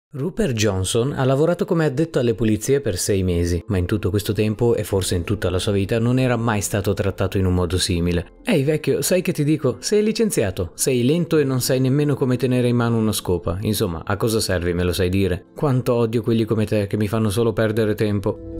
Rupert Johnson ha lavorato come addetto alle pulizie per 6 mesi, ma in tutto questo tempo, e forse in tutta la sua vita, non era mai stato trattato in un modo simile. Ehi vecchio, sai che ti dico? Sei licenziato, sei lento e non sai nemmeno come tenere in mano una scopa. Insomma, a cosa servi, me lo sai dire? Quanto odio quelli come te che mi fanno solo perdere tempo.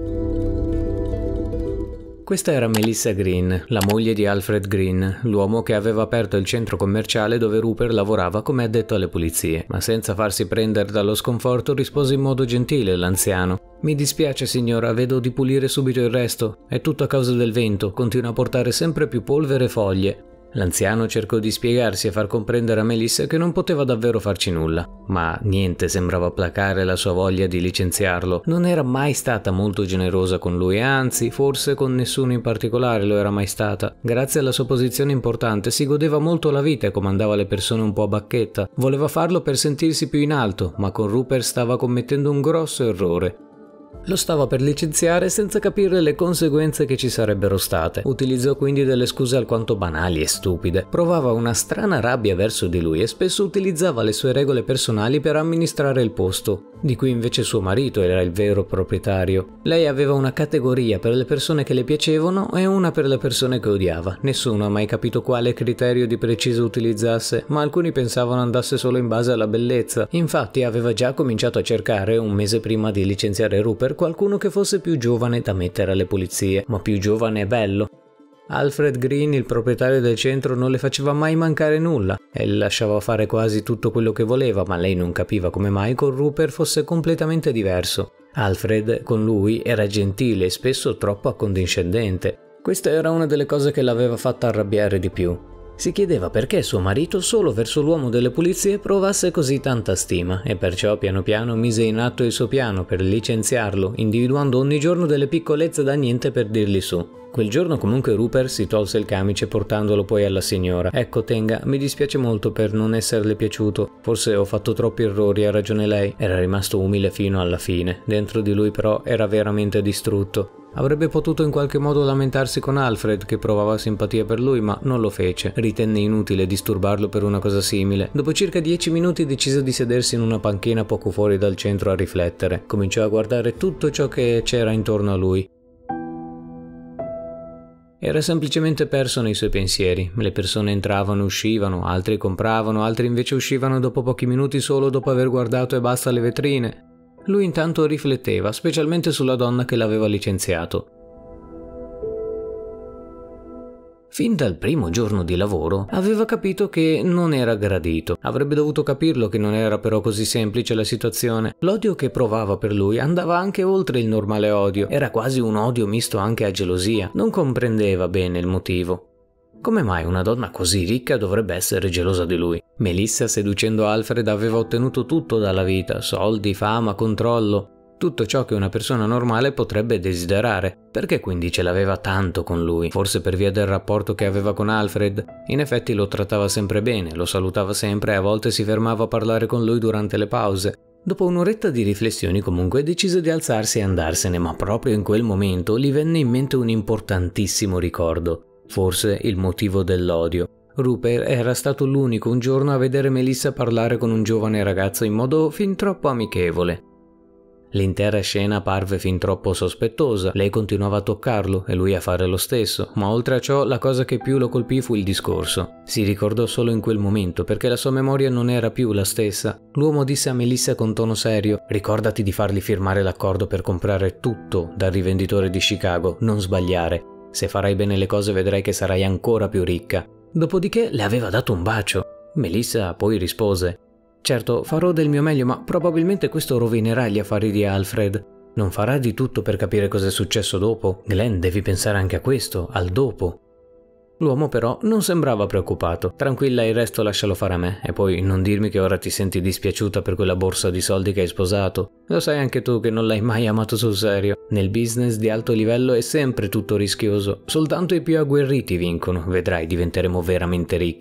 Questa era Melissa Green, la moglie di Alfred Green, l'uomo che aveva aperto il centro commerciale dove Rupert lavorava come addetto alle pulizie. Ma senza farsi prendere dallo sconforto rispose in modo gentile l'anziano. Mi dispiace signora, vedo di pulire subito il resto. È tutto a causa del vento, continua a portare sempre più polvere e foglie. L'anziano cercò di spiegarsi e far comprendere a Melissa che non poteva davvero farci nulla, ma niente sembrava placare la sua voglia di licenziarlo. Non era mai stata molto generosa con lui, anzi, forse con nessuno in particolare lo era mai stata. Grazie alla sua posizione importante si godeva molto la vita e comandava le persone un po' a bacchetta. Voleva farlo per sentirsi più in alto, ma con Rupert stava commettendo un grosso errore. Lo stava per licenziare senza capire le conseguenze che ci sarebbero state. Utilizzò quindi delle scuse alquanto banali e stupide. Provava una strana rabbia verso di lui e spesso utilizzava le sue regole personali per amministrare il posto, di cui invece suo marito era il vero proprietario. Lei aveva una categoria per le persone che le piacevano e una per le persone che odiava. Nessuno ha mai capito quale criterio di preciso utilizzasse, ma alcuni pensavano andasse solo in base alla bellezza. Infatti aveva già cominciato a cercare, un mese prima di licenziare Rupert, qualcuno che fosse più giovane da mettere alle pulizie, ma più giovane e bello. Alfred Green, il proprietario del centro, non le faceva mai mancare nulla e le lasciava fare quasi tutto quello che voleva, ma lei non capiva come mai con Rupert fosse completamente diverso. Alfred con lui era gentile e spesso troppo accondiscendente. Questa era una delle cose che l'aveva fatta arrabbiare di più. Si chiedeva perché suo marito solo verso l'uomo delle pulizie provasse così tanta stima e perciò piano piano mise in atto il suo piano per licenziarlo, individuando ogni giorno delle piccolezze da niente per dirgli su. Quel giorno comunque Rupert si tolse il camice portandolo poi alla signora. Ecco tenga, mi dispiace molto per non esserle piaciuto, forse ho fatto troppi errori, ha ragione lei. Era rimasto umile fino alla fine, dentro di lui però era veramente distrutto. Avrebbe potuto in qualche modo lamentarsi con Alfred, che provava simpatia per lui, ma non lo fece. Ritenne inutile disturbarlo per una cosa simile. Dopo circa 10 minuti decise di sedersi in una panchina poco fuori dal centro a riflettere. Cominciò a guardare tutto ciò che c'era intorno a lui. Era semplicemente perso nei suoi pensieri. Le persone entravano e uscivano, altri compravano, altri invece uscivano dopo pochi minuti solo dopo aver guardato e basta le vetrine. Lui intanto rifletteva, specialmente sulla donna che l'aveva licenziato. Fin dal primo giorno di lavoro aveva capito che non era gradito. Avrebbe dovuto capirlo che non era però così semplice la situazione. L'odio che provava per lui andava anche oltre il normale odio. Era quasi un odio misto anche a gelosia. Non comprendeva bene il motivo. Come mai una donna così ricca dovrebbe essere gelosa di lui? Melissa, seducendo Alfred, aveva ottenuto tutto dalla vita: soldi, fama, controllo, tutto ciò che una persona normale potrebbe desiderare. Perché quindi ce l'aveva tanto con lui? Forse per via del rapporto che aveva con Alfred? In effetti lo trattava sempre bene, lo salutava sempre e a volte si fermava a parlare con lui durante le pause. Dopo un'oretta di riflessioni comunque decise di alzarsi e andarsene, ma proprio in quel momento gli venne in mente un importantissimo ricordo. Forse il motivo dell'odio. Rupert era stato l'unico un giorno a vedere Melissa parlare con un giovane ragazzo in modo fin troppo amichevole. L'intera scena parve fin troppo sospettosa. Lei continuava a toccarlo e lui a fare lo stesso, ma oltre a ciò la cosa che più lo colpì fu il discorso. Si ricordò solo in quel momento perché la sua memoria non era più la stessa. L'uomo disse a Melissa con tono serio: ricordati di fargli firmare l'accordo per comprare tutto dal rivenditore di Chicago, non sbagliare. Se farai bene le cose vedrai che sarai ancora più ricca. Dopodiché le aveva dato un bacio. Melissa poi rispose: certo, farò del mio meglio, ma probabilmente questo rovinerà gli affari di Alfred. Non farà di tutto per capire cosa è successo dopo? Glenn, devi pensare anche a questo, al dopo. L'uomo però non sembrava preoccupato. Tranquilla, il resto lascialo fare a me. E poi non dirmi che ora ti senti dispiaciuta per quella borsa di soldi che hai sposato. Lo sai anche tu che non l'hai mai amato sul serio. Nel business di alto livello è sempre tutto rischioso. Soltanto i più agguerriti vincono. Vedrai, diventeremo veramente ricchi.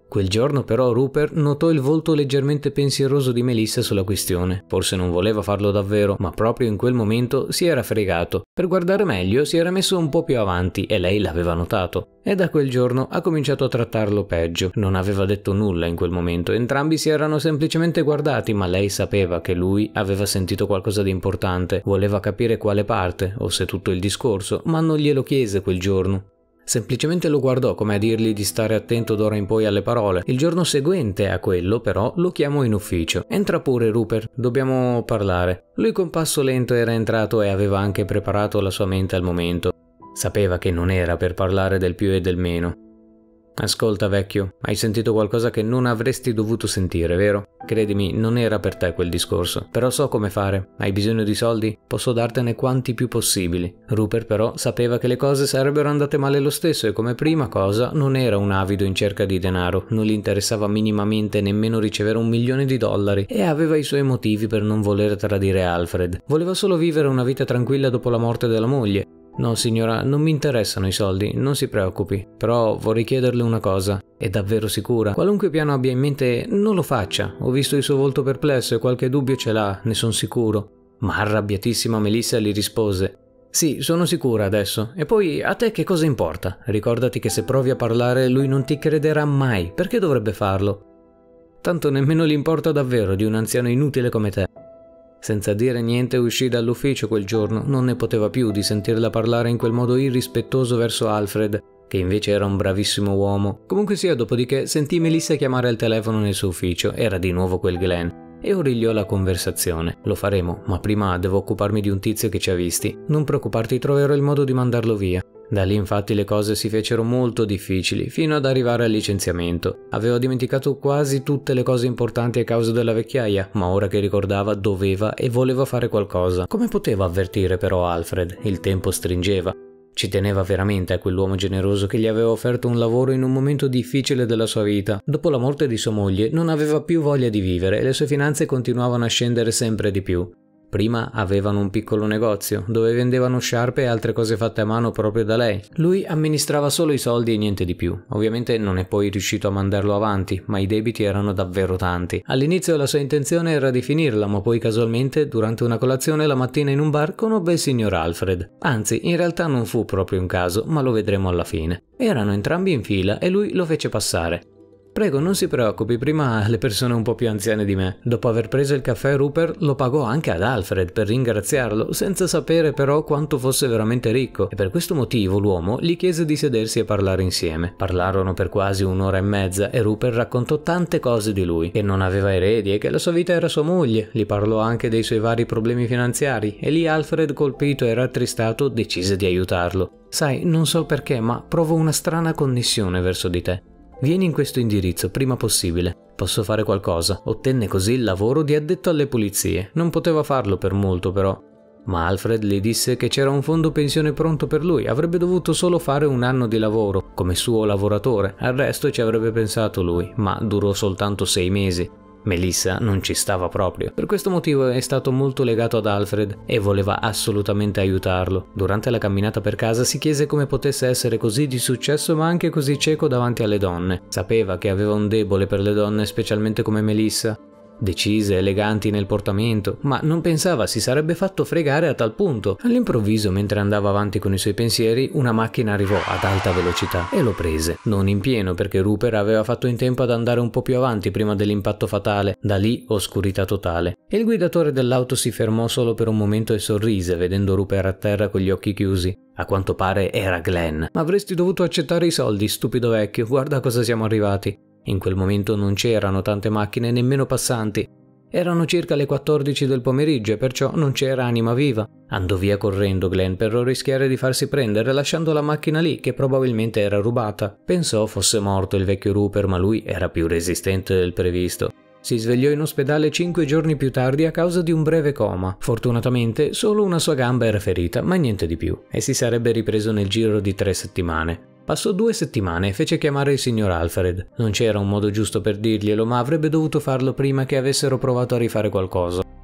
Quel giorno però Rupert notò il volto leggermente pensieroso di Melissa sulla questione. Forse non voleva farlo davvero, ma proprio in quel momento si era fregato. Per guardare meglio si era messo un po' più avanti e lei l'aveva notato. E da quel giorno ha cominciato a trattarlo peggio. Non aveva detto nulla in quel momento, entrambi si erano semplicemente guardati, ma lei sapeva che lui aveva sentito qualcosa di importante. Voleva capire quale parte, o se tutto il discorso, ma non glielo chiese quel giorno. Semplicemente lo guardò come a dirgli di stare attento d'ora in poi alle parole. Il giorno seguente a quello, però, lo chiamò in ufficio. «Entra pure, Rupert, dobbiamo parlare». Lui con passo lento era entrato e aveva anche preparato la sua mente al momento. Sapeva che non era per parlare del più e del meno. «Ascolta, vecchio, hai sentito qualcosa che non avresti dovuto sentire, vero? Credimi, non era per te quel discorso. Però so come fare. Hai bisogno di soldi? Posso dartene quanti più possibili». Rupert però sapeva che le cose sarebbero andate male lo stesso e come prima cosa non era un avido in cerca di denaro. Non gli interessava minimamente nemmeno ricevere $1 milione e aveva i suoi motivi per non voler tradire Alfred. Voleva solo vivere una vita tranquilla dopo la morte della moglie. «No, signora, non mi interessano i soldi, non si preoccupi. Però vorrei chiederle una cosa. È davvero sicura? Qualunque piano abbia in mente, non lo faccia. Ho visto il suo volto perplesso e qualche dubbio ce l'ha, ne sono sicuro». Ma arrabbiatissima Melissa gli rispose: «Sì, sono sicura adesso. E poi, a te che cosa importa? Ricordati che se provi a parlare lui non ti crederà mai. Perché dovrebbe farlo? Tanto nemmeno gli importa davvero di un anziano inutile come te». Senza dire niente uscì dall'ufficio quel giorno, non ne poteva più di sentirla parlare in quel modo irrispettoso verso Alfred, che invece era un bravissimo uomo. Comunque sia, dopodiché sentì Melissa chiamare al telefono nel suo ufficio, era di nuovo quel Glenn, e origliò la conversazione. «Lo faremo, ma prima devo occuparmi di un tizio che ci ha visti. Non preoccuparti, troverò il modo di mandarlo via». Da lì infatti le cose si fecero molto difficili, fino ad arrivare al licenziamento. Aveva dimenticato quasi tutte le cose importanti a causa della vecchiaia, ma ora che ricordava doveva e voleva fare qualcosa. Come poteva avvertire però Alfred? Il tempo stringeva. Ci teneva veramente a quell'uomo generoso che gli aveva offerto un lavoro in un momento difficile della sua vita. Dopo la morte di sua moglie non aveva più voglia di vivere e le sue finanze continuavano a scendere sempre di più. Prima avevano un piccolo negozio, dove vendevano sciarpe e altre cose fatte a mano proprio da lei. Lui amministrava solo i soldi e niente di più. Ovviamente non è poi riuscito a mandarlo avanti, ma i debiti erano davvero tanti. All'inizio la sua intenzione era di finirla, ma poi casualmente, durante una colazione la mattina in un bar, conobbe il signor Alfred. Anzi, in realtà non fu proprio un caso, ma lo vedremo alla fine. Erano entrambi in fila e lui lo fece passare. «Prego, non si preoccupi, prima le persone un po' più anziane di me». Dopo aver preso il caffè, Rupert lo pagò anche ad Alfred per ringraziarlo, senza sapere però quanto fosse veramente ricco, e per questo motivo l'uomo gli chiese di sedersi e parlare insieme. Parlarono per quasi 1 ora e mezza e Rupert raccontò tante cose di lui, che non aveva eredi e che la sua vita era sua moglie. Gli parlò anche dei suoi vari problemi finanziari e lì Alfred, colpito e rattristato, decise di aiutarlo. «Sai, non so perché, ma provo una strana connessione verso di te. Vieni in questo indirizzo prima possibile. Posso fare qualcosa». Ottenne così il lavoro di addetto alle pulizie. Non poteva farlo per molto però. Ma Alfred le disse che c'era un fondo pensione pronto per lui, avrebbe dovuto solo fare 1 anno di lavoro, come suo lavoratore, al resto ci avrebbe pensato lui, ma durò soltanto 6 mesi. Melissa non ci stava proprio. Per questo motivo è stato molto legato ad Alfred e voleva assolutamente aiutarlo. Durante la camminata per casa si chiese come potesse essere così di successo ma anche così cieco davanti alle donne. Sapeva che aveva un debole per le donne, specialmente come Melissa. Decise, eleganti nel portamento, ma non pensava si sarebbe fatto fregare a tal punto. All'improvviso, mentre andava avanti con i suoi pensieri, una macchina arrivò ad alta velocità e lo prese. Non in pieno, perché Rupert aveva fatto in tempo ad andare un po' più avanti prima dell'impatto fatale. Da lì oscurità totale. Il guidatore dell'auto si fermò solo per un momento e sorrise vedendo Rupert a terra con gli occhi chiusi. A quanto pare era Glenn. «Ma avresti dovuto accettare i soldi, stupido vecchio, guarda a cosa siamo arrivati». In quel momento non c'erano tante macchine, nemmeno passanti. Erano circa le 14 del pomeriggio e perciò non c'era anima viva. Andò via correndo Glenn per non rischiare di farsi prendere, lasciando la macchina lì, che probabilmente era rubata. Pensò fosse morto il vecchio Rupert, ma lui era più resistente del previsto. Si svegliò in ospedale 5 giorni più tardi a causa di un breve coma. Fortunatamente solo una sua gamba era ferita, ma niente di più, e si sarebbe ripreso nel giro di 3 settimane. Passò 2 settimane e fece chiamare il signor Alfred. Non c'era un modo giusto per dirglielo, ma avrebbe dovuto farlo prima che avessero provato a rifare qualcosa.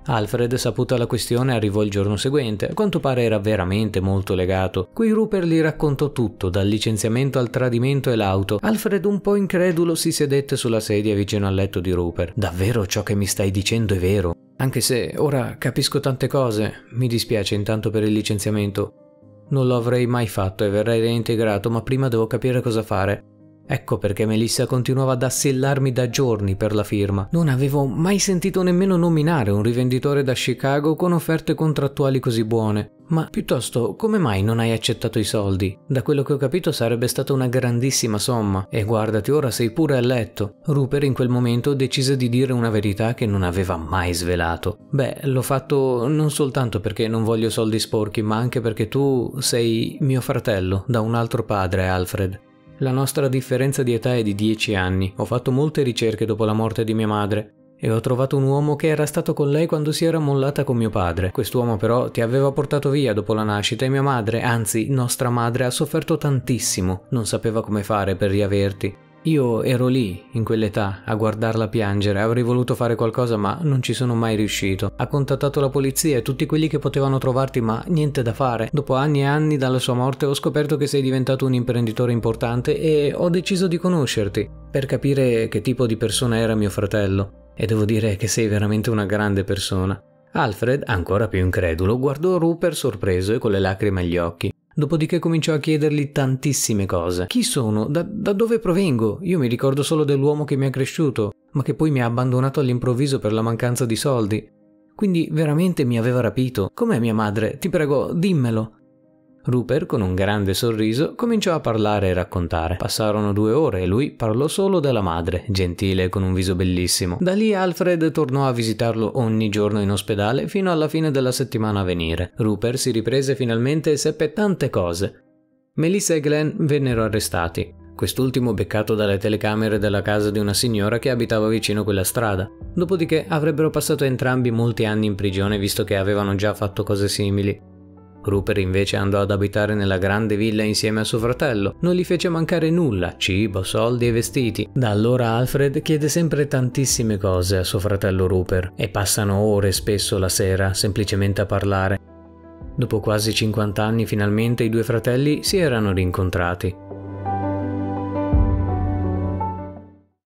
Alfred, saputa la questione, arrivò il giorno seguente. A quanto pare era veramente molto legato. Qui Rupert gli raccontò tutto, dal licenziamento al tradimento e l'auto. Alfred, un po' incredulo, si sedette sulla sedia vicino al letto di Rupert. Davvero ciò che mi stai dicendo è vero? Anche se ora capisco tante cose. Mi dispiace intanto per il licenziamento. Non lo avrei mai fatto e verrei reintegrato, ma prima devo capire cosa fare. Ecco perché Melissa continuava ad assillarmi da giorni per la firma. Non avevo mai sentito nemmeno nominare un rivenditore da Chicago con offerte contrattuali così buone. Ma piuttosto, come mai non hai accettato i soldi? Da quello che ho capito sarebbe stata una grandissima somma. E guardati, ora sei pure a letto. Rupert in quel momento decise di dire una verità che non aveva mai svelato. Beh, l'ho fatto non soltanto perché non voglio soldi sporchi, ma anche perché tu sei mio fratello, da un altro padre, Alfred. La nostra differenza di età è di 10 anni. Ho fatto molte ricerche dopo la morte di mia madre e ho trovato un uomo che era stato con lei quando si era mollata con mio padre. Quest'uomo però ti aveva portato via dopo la nascita e mia madre, anzi nostra madre, ha sofferto tantissimo. Non sapeva come fare per riaverti. Io ero lì, in quell'età, a guardarla piangere. Avrei voluto fare qualcosa ma non ci sono mai riuscito. Ha contattato la polizia e tutti quelli che potevano trovarti, ma niente da fare. Dopo anni e anni dalla sua morte ho scoperto che sei diventato un imprenditore importante e ho deciso di conoscerti per capire che tipo di persona era mio fratello. E devo dire che sei veramente una grande persona. Alfred, ancora più incredulo, guardò Rupert sorpreso e con le lacrime agli occhi. Dopodiché cominciò a chiedergli tantissime cose. Chi sono? Da dove provengo? Io mi ricordo solo dell'uomo che mi ha cresciuto, ma che poi mi ha abbandonato all'improvviso per la mancanza di soldi. Quindi veramente mi aveva rapito. Com'è mia madre? Ti prego, dimmelo. Rupert, con un grande sorriso, cominciò a parlare e raccontare. Passarono 2 ore e lui parlò solo della madre, gentile e con un viso bellissimo. Da lì Alfred tornò a visitarlo ogni giorno in ospedale fino alla fine della settimana a venire. Rupert si riprese finalmente e seppe tante cose. Melissa e Glenn vennero arrestati. Quest'ultimo beccato dalle telecamere della casa di una signora che abitava vicino quella strada. Dopodiché avrebbero passato entrambi molti anni in prigione visto che avevano già fatto cose simili. Rupert invece andò ad abitare nella grande villa insieme a suo fratello. Non gli fece mancare nulla, cibo, soldi e vestiti. Da allora Alfred chiede sempre tantissime cose a suo fratello Rupert e passano ore spesso la sera semplicemente a parlare. Dopo quasi 50 anni finalmente i 2 fratelli si erano rincontrati.